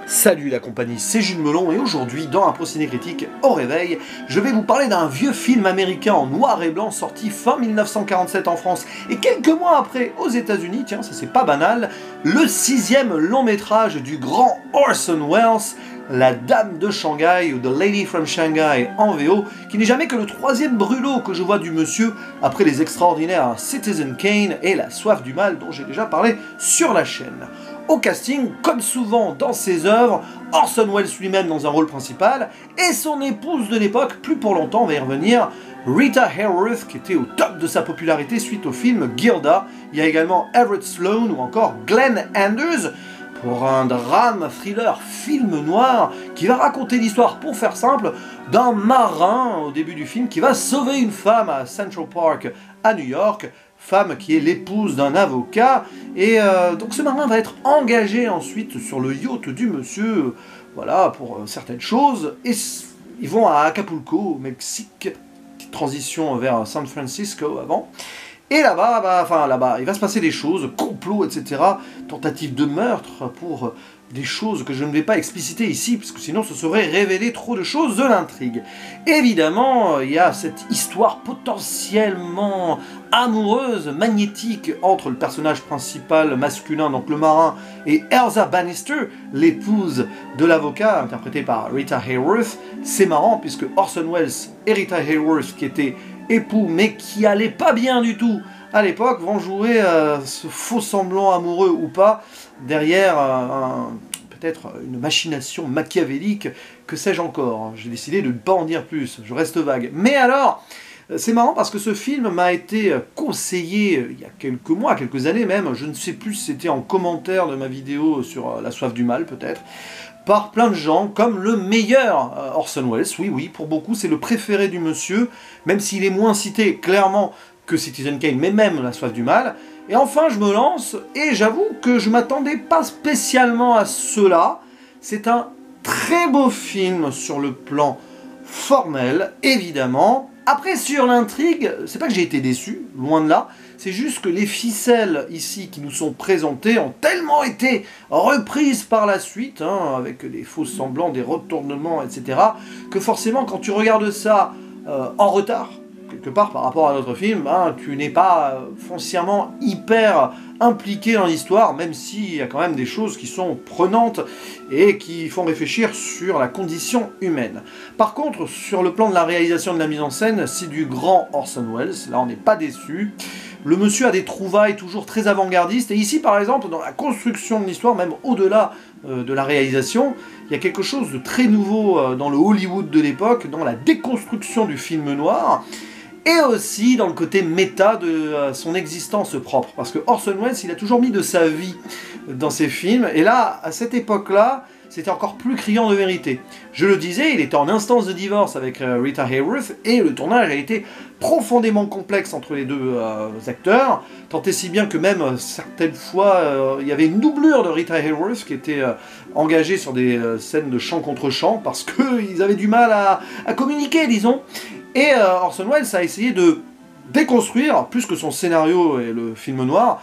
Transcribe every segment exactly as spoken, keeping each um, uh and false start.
Salut la compagnie, c'est Jules Melon et aujourd'hui, dans un procédé critique au réveil, je vais vous parler d'un vieux film américain en noir et blanc sorti fin mille neuf cent quarante-sept en France et quelques mois après aux États-Unis, tiens, ça c'est pas banal, le sixième long métrage du grand Orson Welles, La Dame de Shanghai ou The Lady from Shanghai en V O, qui n'est jamais que le troisième brûlot que je vois du monsieur après les extraordinaires Citizen Kane et La Soif du Mal dont j'ai déjà parlé sur la chaîne. Au casting, comme souvent dans ses œuvres, Orson Welles lui-même dans un rôle principal, et son épouse de l'époque, plus pour longtemps, on va y revenir, Rita Hayworth, qui était au top de sa popularité suite au film Gilda. Il y a également Everett Sloane ou encore Glenn Anders, pour un drame, thriller, film noir, qui va raconter l'histoire, pour faire simple, d'un marin au début du film qui va sauver une femme à Central Park à New York, femme qui est l'épouse d'un avocat, et euh, donc ce marin va être engagé ensuite sur le yacht du monsieur, euh, voilà, pour euh, certaines choses, et ils vont à Acapulco, au Mexique, petite transition vers San Francisco avant, et là-bas, bah, enfin là-bas, il va se passer des choses, complot, et cetera, tentative de meurtre pour des choses que je ne vais pas expliciter ici, parce que sinon ce serait révéler trop de choses de l'intrigue. Évidemment, il y a cette histoire potentiellement amoureuse, magnétique, entre le personnage principal masculin, donc le marin, et Elsa Bannister, l'épouse de l'avocat, interprétée par Rita Hayworth. C'est marrant, puisque Orson Welles et Rita Hayworth, qui étaient époux, mais qui allaient pas bien du tout à l'époque, vont jouer euh, ce faux semblant amoureux ou pas, derrière euh, un, peut-être une machination machiavélique, que sais-je encore. J'ai décidé de ne pas en dire plus, je reste vague. Mais alors, c'est marrant parce que ce film m'a été conseillé il y a quelques mois, quelques années même, je ne sais plus si c'était en commentaire de ma vidéo sur La Soif du Mal peut-être, par plein de gens, comme le meilleur Orson Welles. Oui, oui, pour beaucoup, c'est le préféré du monsieur, même s'il est moins cité clairement que Citizen Kane, mais même La Soif du Mal. Et enfin, je me lance, et j'avoue que je m'attendais pas spécialement à cela. C'est un très beau film sur le plan formel, évidemment. Après, sur l'intrigue, c'est pas que j'ai été déçu, loin de là, c'est juste que les ficelles ici qui nous sont présentées ont tellement été reprises par la suite, hein, avec des faux semblants, des retournements, et cetera, que forcément, quand tu regardes ça euh, en retard, quelque part par rapport à notre film, hein, tu n'es pas euh, foncièrement hyper impliqué dans l'histoire, même s'il y a quand même des choses qui sont prenantes et qui font réfléchir sur la condition humaine. Par contre, sur le plan de la réalisation de la mise en scène, c'est du grand Orson Welles, là on n'est pas déçu. Le monsieur a des trouvailles toujours très avant-gardistes, et ici par exemple, dans la construction de l'histoire, même au-delà euh, de la réalisation, il y a quelque chose de très nouveau euh, dans le Hollywood de l'époque, dans la déconstruction du film noir, et aussi dans le côté méta de euh, son existence propre. Parce que Orson Welles, il a toujours mis de sa vie dans ses films, et là, à cette époque-là, c'était encore plus criant de vérité. Je le disais, il était en instance de divorce avec euh, Rita Hayworth, et le tournage a été profondément complexe entre les deux euh, acteurs, tant et si bien que même euh, certaines fois, euh, il y avait une doublure de Rita Hayworth qui était euh, engagée sur des euh, scènes de chant contre chant, parce qu'ils avaient du mal à, à communiquer, disons. Et euh, Orson Welles a essayé de déconstruire, plus que son scénario et le film noir,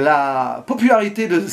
la popularité de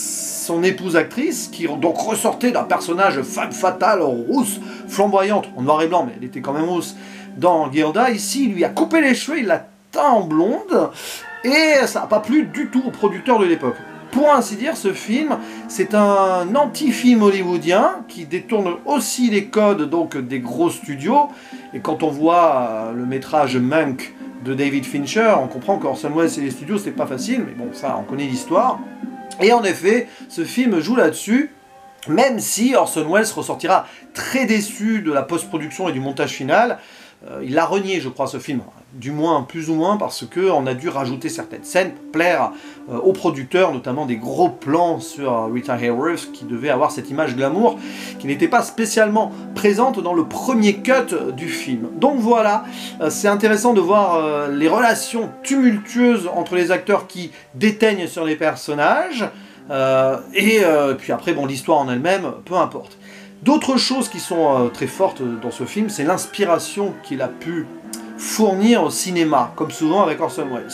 son épouse actrice, qui donc ressortait d'un personnage femme fatale, rousse, flamboyante, en noir et blanc, mais elle était quand même rousse, dans Gilda. Ici, il lui a coupé les cheveux, il l'a teint en blonde, et ça n'a pas plu du tout aux producteurs de l'époque. Pour ainsi dire, ce film, c'est un anti-film hollywoodien qui détourne aussi les codes donc des gros studios. Et quand on voit le métrage Mank de David Fincher, on comprend qu'Orson Welles et les studios, c'était pas facile, mais bon, ça, on connaît l'histoire. Et en effet, ce film joue là-dessus, même si Orson Welles ressortira très déçu de la post-production et du montage final. Euh, il a renié, je crois, ce film, du moins, plus ou moins, parce qu'on a dû rajouter certaines scènes pour plaire euh, aux producteurs, notamment des gros plans sur euh, Rita Hayworth, qui devait avoir cette image glamour, qui n'était pas spécialement présente dans le premier cut du film. Donc voilà, euh, c'est intéressant de voir euh, les relations tumultueuses entre les acteurs qui déteignent sur les personnages, euh, et euh, puis après, bon, l'histoire en elle-même, peu importe. D'autres choses qui sont euh, très fortes dans ce film, c'est l'inspiration qu'il a pu fournir au cinéma, comme souvent avec Orson Welles.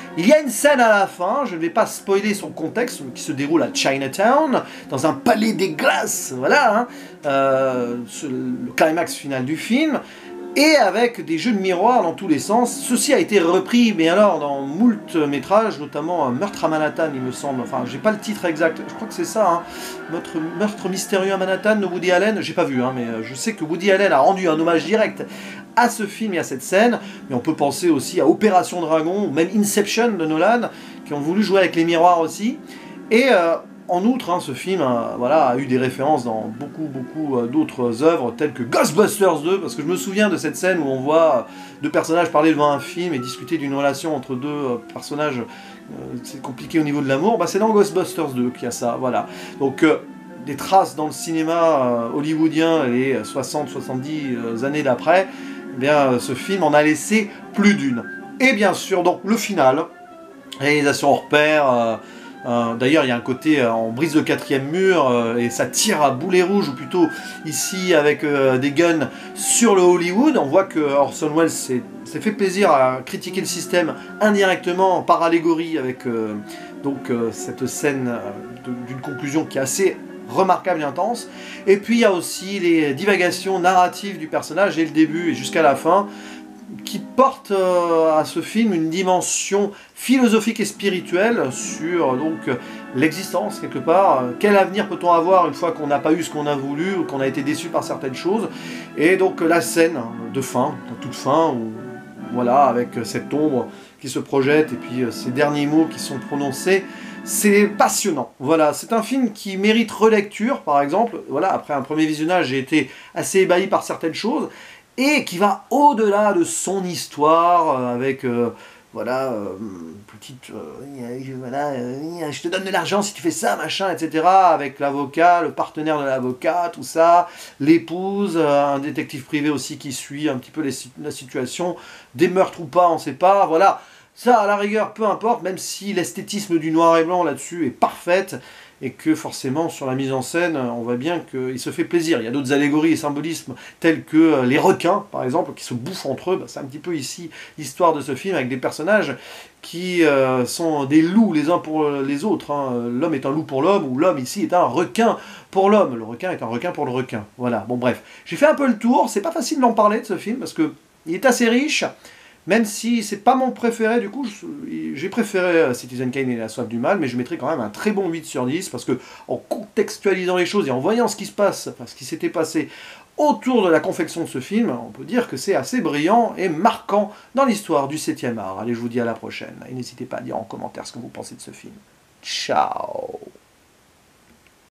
Il y a une scène à la fin, je ne vais pas spoiler son contexte, qui se déroule à Chinatown, dans un palais des glaces, voilà, hein, euh, le climax final du film, et avec des jeux de miroir dans tous les sens. Ceci a été repris, mais alors, dans moult métrages, notamment Meurtre à Manhattan, il me semble, enfin, j'ai pas le titre exact, je crois que c'est ça, hein, Meurtre, Meurtre mystérieux à Manhattan de Woody Allen, j'ai pas vu, hein, mais je sais que Woody Allen a rendu un hommage direct à ce film et à cette scène, mais on peut penser aussi à Opération Dragon, ou même Inception de Nolan, qui ont voulu jouer avec les miroirs aussi. Et euh, en outre, hein, ce film euh, voilà, a eu des références dans beaucoup, beaucoup euh, d'autres œuvres, telles que Ghostbusters deux, parce que je me souviens de cette scène où on voit deux personnages parler devant un film et discuter d'une relation entre deux euh, personnages, euh, c'est compliqué au niveau de l'amour, bah, c'est dans Ghostbusters deux qu'il y a ça, voilà. Donc, euh, des traces dans le cinéma euh, hollywoodien les soixante soixante-dix euh, années d'après, eh bien, ce film en a laissé plus d'une. Et bien sûr, donc, le final, réalisation hors pair, euh, euh, d'ailleurs, il y a un côté, euh, on brise le quatrième mur, euh, et ça tire à boulet rouge, ou plutôt, ici, avec euh, des guns sur le Hollywood. On voit que Orson Welles s'est fait plaisir à critiquer le système indirectement, par allégorie, avec euh, donc, euh, cette scène euh, d'une conclusion qui est assez remarquable et intense. Et puis il y a aussi les divagations narratives du personnage dès le début et jusqu'à la fin, qui portent euh, à ce film une dimension philosophique et spirituelle sur donc l'existence quelque part. Quel avenir peut-on avoir une fois qu'on n'a pas eu ce qu'on a voulu ou qu'on a été déçu par certaines choses? Et donc la scène de fin, de toute fin, où, voilà, avec cette ombre qui se projette et puis euh, ces derniers mots qui sont prononcés. C'est passionnant, voilà, c'est un film qui mérite relecture, par exemple, voilà, après un premier visionnage, j'ai été assez ébahi par certaines choses, et qui va au-delà de son histoire, euh, avec, euh, voilà, euh, petite, euh, voilà, euh, je te donne de l'argent si tu fais ça, machin, et cetera, avec l'avocat, le partenaire de l'avocat, tout ça, l'épouse, euh, un détective privé aussi qui suit un petit peu les, la situation, des meurtres ou pas, on sait pas, voilà. Ça, à la rigueur, peu importe, même si l'esthétisme du noir et blanc là-dessus est parfaite, et que forcément, sur la mise en scène, on voit bien qu'il se fait plaisir. Il y a d'autres allégories et symbolismes, tels que les requins, par exemple, qui se bouffent entre eux. Bah, c'est un petit peu ici l'histoire de ce film, avec des personnages qui euh, sont des loups les uns pour les autres. Hein. L'homme est un loup pour l'homme, ou l'homme ici est un requin pour l'homme. Le requin est un requin pour le requin. Voilà, bon bref. J'ai fait un peu le tour, c'est pas facile d'en parler de ce film, parce que il est assez riche. Même si c'est pas mon préféré, du coup, j'ai préféré Citizen Kane et La Soif du Mal, mais je mettrai quand même un très bon huit sur dix, parce que en contextualisant les choses et en voyant ce qui se passe, enfin, ce qui s'était passé autour de la confection de ce film, on peut dire que c'est assez brillant et marquant dans l'histoire du septième art. Allez, je vous dis à la prochaine, et n'hésitez pas à dire en commentaire ce que vous pensez de ce film. Ciao!